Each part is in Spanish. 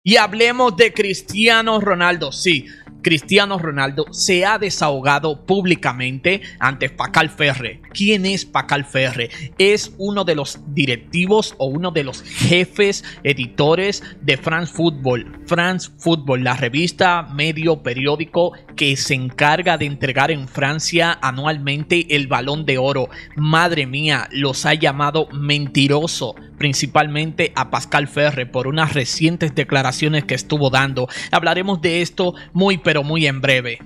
Y hablemos de Cristiano Ronaldo. Sí, Cristiano Ronaldo se ha desahogado públicamente ante Pascal Ferre. ¿Quién es Pascal Ferre? Es uno de los directivos o uno de los jefes editores de France Football. France Football, la revista, medio, periódico que se encarga de entregar en Francia anualmente el Balón de Oro. Madre mía, los ha llamado mentiroso, principalmente a Pascal Ferre por unas recientes declaraciones que estuvo dando. Hablaremos de esto pero muy en breve.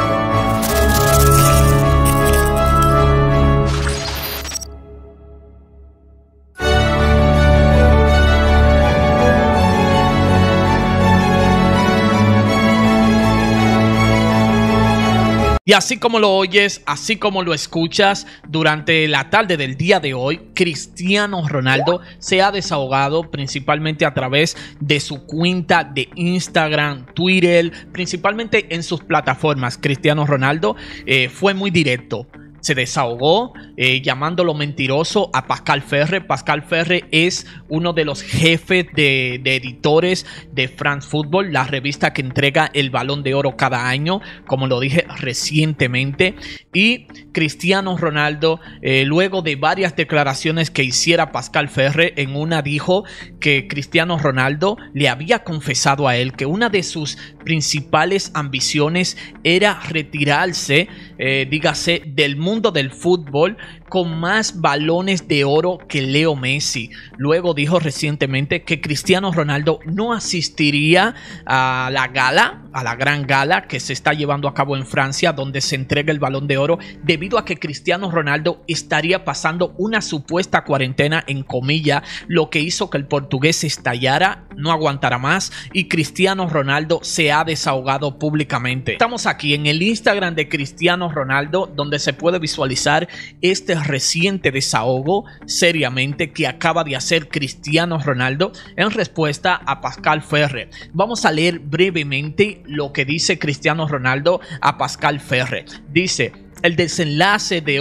Y así como lo oyes, así como lo escuchas, durante la tarde del día de hoy, Cristiano Ronaldo se ha desahogado principalmente a través de su cuenta de Instagram, Twitter, principalmente en sus plataformas. Cristiano Ronaldo fue muy directo. Se desahogó llamándolo mentiroso a Pascal Ferre. Pascal Ferre es uno de los jefes de editores de France Football, la revista que entrega el Balón de Oro cada año, como lo dije recientemente. Y Cristiano Ronaldo, luego de varias declaraciones que hiciera Pascal Ferre, en una dijo que Cristiano Ronaldo le había confesado a él que una de sus principales ambiciones era retirarse, dígase, del mundo del fútbol con más balones de oro que Leo Messi. Luego dijo recientemente que Cristiano Ronaldo no asistiría a la gala, a la gran gala que se está llevando a cabo en Francia, donde se entrega el Balón de Oro, debido a que Cristiano Ronaldo estaría pasando una supuesta cuarentena, en comillas, lo que hizo que el portugués estallara, no aguantara más, y Cristiano Ronaldo se ha desahogado públicamente. Estamos aquí en el Instagram de Cristiano Ronaldo, donde se puede visualizar este reciente desahogo seriamente que acaba de hacer Cristiano Ronaldo en respuesta a Pascal Ferre. Vamos a leer brevemente lo que dice Cristiano Ronaldo a Pascal Ferre. Dice: el desenlace de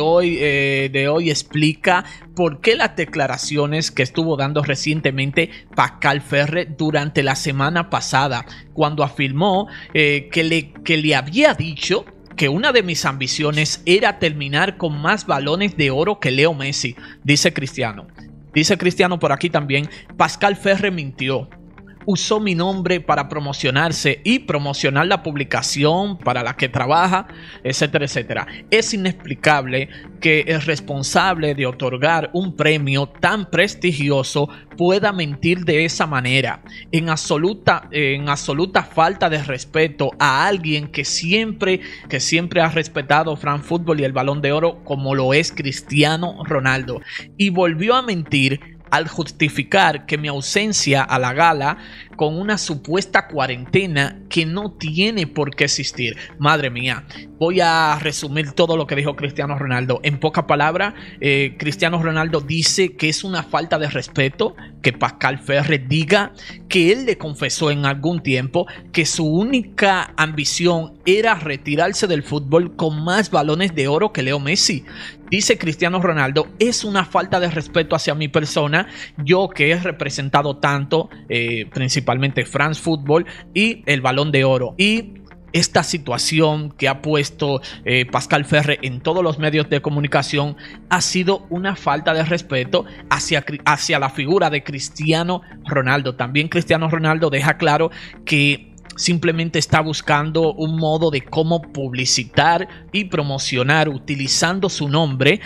hoy explica por qué las declaraciones que estuvo dando recientemente Pascal Ferre durante la semana pasada, cuando afirmó que le había dicho que una de mis ambiciones era terminar con más balones de oro que Leo Messi, dice Cristiano. Dice Cristiano por aquí también: Pascal Ferre mintió. Usó mi nombre para promocionarse y promocionar la publicación para la que trabaja, etcétera, etcétera. Es inexplicable que el responsable de otorgar un premio tan prestigioso pueda mentir de esa manera, en absoluta falta de respeto a alguien que siempre ha respetado France Football y el Balón de Oro, como lo es Cristiano Ronaldo. Y volvió a mentir al justificar que mi ausencia a la gala con una supuesta cuarentena que no tiene por qué existir. Madre mía, voy a resumir todo lo que dijo Cristiano Ronaldo. En pocas palabras, Cristiano Ronaldo dice que es una falta de respeto que Pascal Ferre diga que él le confesó en algún tiempo que su única ambición era retirarse del fútbol con más balones de oro que Leo Messi. Dice Cristiano Ronaldo: es una falta de respeto hacia mi persona, yo que he representado tanto, principalmente France Football y el Balón de Oro. Y esta situación que ha puesto Pascal Ferre en todos los medios de comunicación ha sido una falta de respeto hacia la figura de Cristiano Ronaldo. También Cristiano Ronaldo deja claro que simplemente está buscando un modo de cómo publicitar y promocionar utilizando su nombre,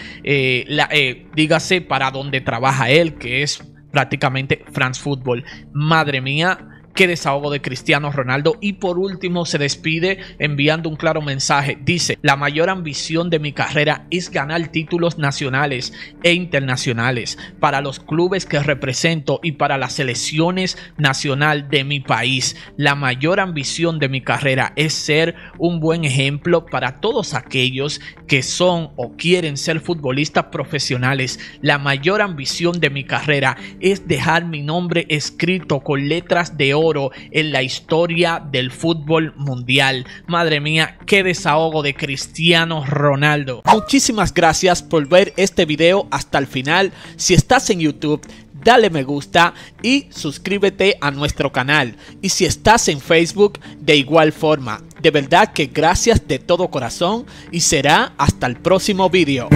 dígase, para donde trabaja él, que es prácticamente France Football. Madre mía, qué desahogo de Cristiano Ronaldo. Y por último se despide enviando un claro mensaje. Dice: la mayor ambición de mi carrera es ganar títulos nacionales e internacionales para los clubes que represento y para las selecciones nacional de mi país. La mayor ambición de mi carrera es ser un buen ejemplo para todos aquellos que son o quieren ser futbolistas profesionales. La mayor ambición de mi carrera es dejar mi nombre escrito con letras de oro en la historia del fútbol mundial. Madre mía, qué desahogo de Cristiano Ronaldo. Muchísimas gracias por ver este video hasta el final. Si estás en YouTube, dale me gusta y suscríbete a nuestro canal. Y si estás en Facebook, de igual forma. De verdad que gracias de todo corazón y será hasta el próximo vídeo.